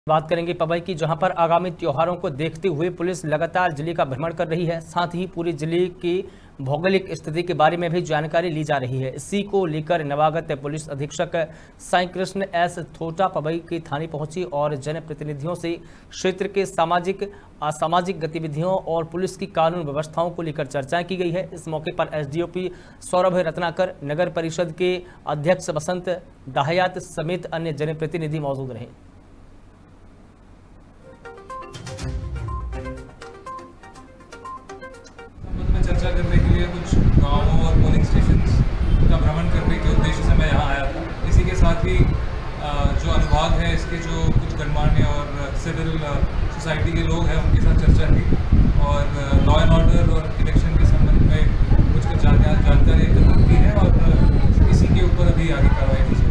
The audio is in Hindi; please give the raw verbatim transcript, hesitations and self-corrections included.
बात करेंगे पवई की, जहां पर आगामी त्योहारों को देखते हुए पुलिस लगातार जिले का भ्रमण कर रही है। साथ ही पूरे जिले की भौगोलिक स्थिति के बारे में भी जानकारी ली जा रही है। इसी को लेकर नवागत पुलिस अधीक्षक साई कृष्ण एस थोटा पवई की थाने पहुंची और जनप्रतिनिधियों से क्षेत्र के सामाजिक असामाजिक गतिविधियों और पुलिस की कानून व्यवस्थाओं को लेकर चर्चा की गई है। इस मौके पर एसडीओपी सौरभ रत्नाकर, नगर परिषद के अध्यक्ष बसंत डाहयात समेत अन्य जनप्रतिनिधि मौजूद रहे। में चर्चा करने के लिए कुछ गांवों और पोलिंग स्टेशंस का भ्रमण करने के उद्देश्य से मैं यहाँ आया था। इसी के साथ ही जो अनुभाग है इसके जो कुछ गणमान्य और सिविल सोसाइटी के लोग हैं उनके साथ चर्चा की और लॉ एंड ऑर्डर और इलेक्शन के संबंध में कुछ कुछ जानकारी एकत्रित की है और इसी के ऊपर अभी आगे कार्रवाई की जाएगी।